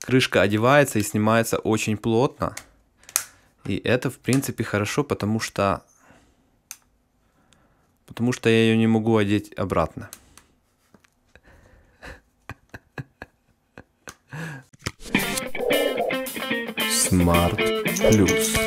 Крышка одевается и снимается очень плотно. И это, в принципе, хорошо, потому что я ее не могу одеть обратно. Smart Plus.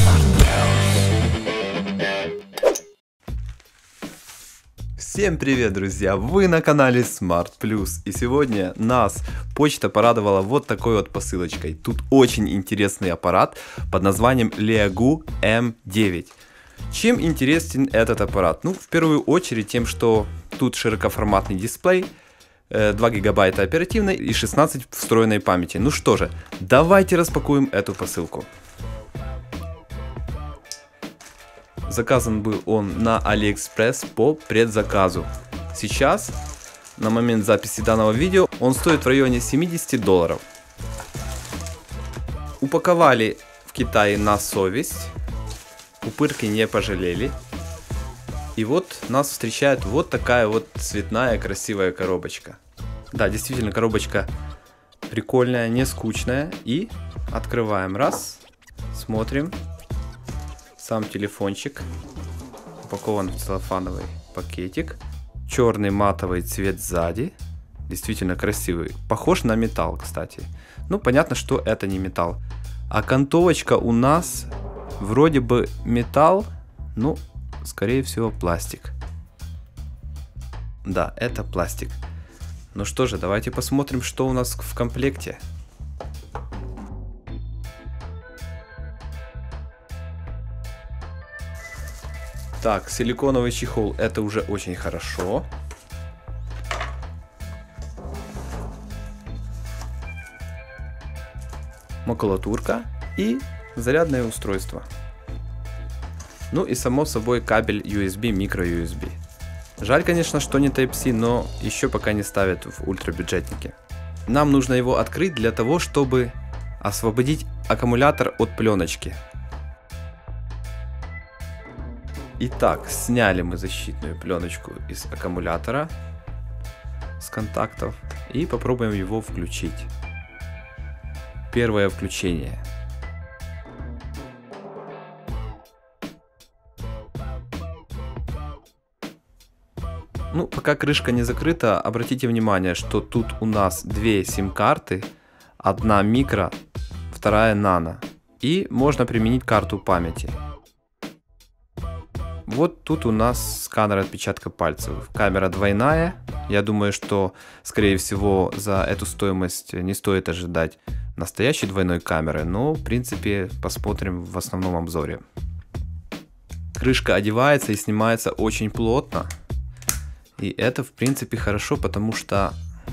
Всем привет, друзья! Вы на канале Smart Plus. И сегодня нас почта порадовала вот такой вот посылочкой. Тут очень интересный аппарат под названием Leagu M9. Чем интересен этот аппарат? Ну, в первую очередь тем, что тут широкоформатный дисплей, 2 гигабайта оперативной и 16 встроенной памяти. Ну что же, давайте распакуем эту посылку. Заказан был он на AliExpress по предзаказу. Сейчас, на момент записи данного видео, он стоит в районе $70. Упаковали в Китае на совесть. Пупырки не пожалели. И вот нас встречает вот такая вот цветная красивая коробочка. Да, действительно, коробочка прикольная, не скучная. И открываем. Раз, смотрим. Сам телефончик упакован в целлофановый пакетик. Черный матовый цвет сзади. Действительно красивый. Похож на металл, кстати. Ну, понятно, что это не металл. А окантовочка у нас вроде бы металл, ну, скорее всего, пластик. Да, это пластик. Ну что же, давайте посмотрим, что у нас в комплекте. Так, силиконовый чехол, это уже очень хорошо. Макулатурка и зарядное устройство. Ну и само собой кабель USB, micro-USB. Жаль, конечно, что не Type-C, но еще пока не ставят в ультрабюджетнике. Нам нужно его открыть для того, чтобы освободить аккумулятор от пленочки. Итак, сняли мы защитную пленочку из аккумулятора с контактов и попробуем его включить. Первое включение. Ну, пока крышка не закрыта, обратите внимание, что тут у нас две сим-карты, одна микро, вторая нано, и можно применить карту памяти. Вот тут у нас сканер отпечатка пальцев. Камера двойная. Я думаю, что, скорее всего, за эту стоимость не стоит ожидать настоящей двойной камеры. Но, в принципе, посмотрим в основном обзоре. Крышка одевается и снимается очень плотно. И это, в принципе, хорошо, потому что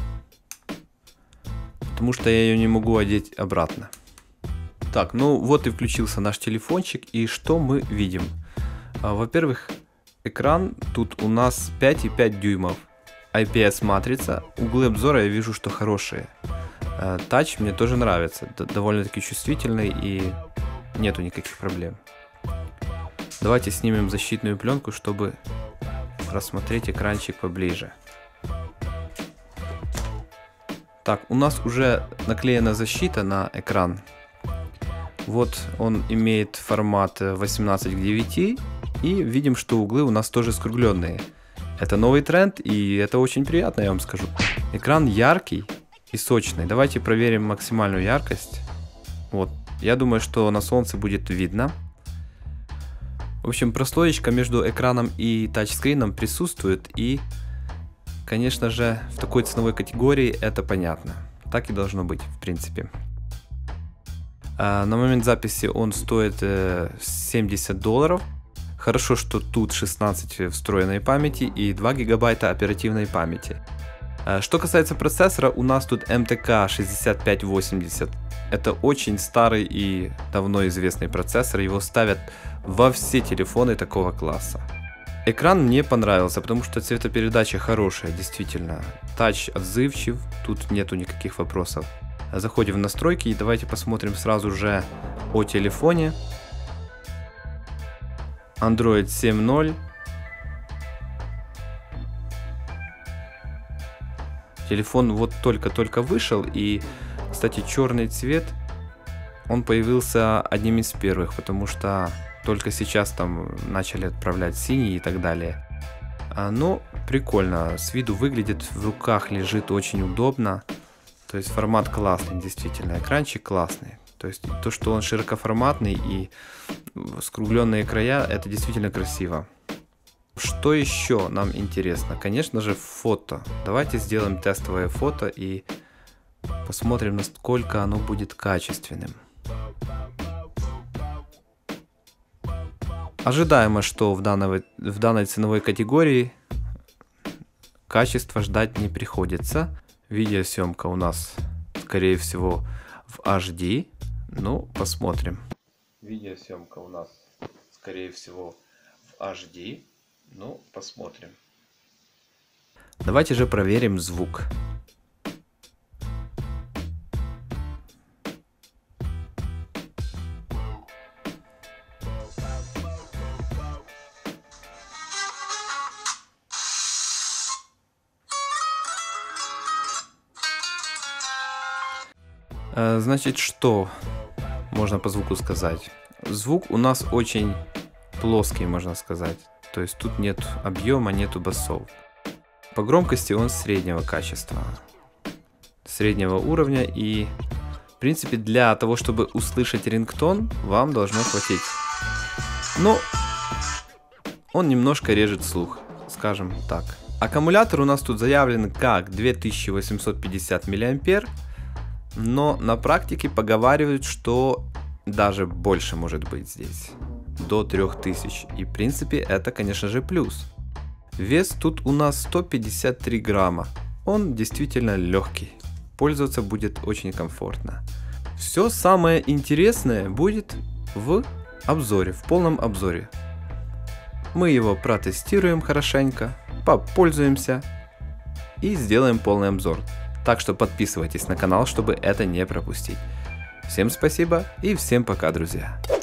я ее не могу одеть обратно. Так, ну вот и включился наш телефончик. И что мы видим? Во-первых, экран тут у нас 5,5 дюймов, IPS матрица, углы обзора я вижу, что хорошие. Тач мне тоже нравится, довольно-таки чувствительный и нету никаких проблем. Давайте снимем защитную пленку, чтобы рассмотреть экранчик поближе. Так, у нас уже наклеена защита на экран. Вот он имеет формат 18:9. И видим, что углы у нас тоже скругленные. Это новый тренд, и это очень приятно, я вам скажу. Экран яркий и сочный. Давайте проверим максимальную яркость. Вот, я думаю, что на солнце будет видно. В общем, прослоечка между экраном и тачскрином присутствует. И, конечно же, в такой ценовой категории это понятно. Так и должно быть, в принципе. На момент записи он стоит $70. Хорошо, что тут 16 встроенной памяти и 2 гигабайта оперативной памяти. Что касается процессора, у нас тут MTK 6580. Это очень старый и давно известный процессор, его ставят во все телефоны такого класса. Экран мне понравился, потому что цветопередача хорошая, действительно. Тач отзывчив, тут нету никаких вопросов. Заходим в настройки и давайте посмотрим сразу же о телефоне. Android 7.0. Телефон вот только-только вышел, и Кстати, черный цвет, он появился одним из первых, потому что только сейчас там начали отправлять синий и так далее. Но прикольно, с виду выглядит, в руках лежит очень удобно. То есть формат классный, действительно, экранчик классный. То есть то, что он широкоформатный и скругленные края, это действительно красиво. Что еще нам интересно? Конечно же, фото. Давайте сделаем тестовое фото и посмотрим, насколько оно будет качественным. Ожидаемо, что в данной ценовой категории качества ждать не приходится. Видеосъемка у нас, скорее всего, в HD. Ну, посмотрим. Видеосъемка у нас, скорее всего, в HD. Ну, посмотрим. Давайте же проверим звук. Значит, что можно по звуку сказать? Звук у нас очень плоский, можно сказать. То есть тут нет объема, нету басов. По громкости он среднего качества, среднего уровня. И в принципе для того, чтобы услышать рингтон, вам должно хватить. Но он немножко режет слух, скажем так. Аккумулятор у нас тут заявлен как 2850 мА. Но на практике поговаривают, что даже больше может быть здесь. До 3000. И в принципе это, конечно же, плюс. Вес тут у нас 153 грамма. Он действительно легкий. Пользоваться будет очень комфортно. Все самое интересное будет в обзоре, в полном обзоре. Мы его протестируем хорошенько, попользуемся и сделаем полный обзор. Так что подписывайтесь на канал, чтобы это не пропустить. Всем спасибо и всем пока, друзья.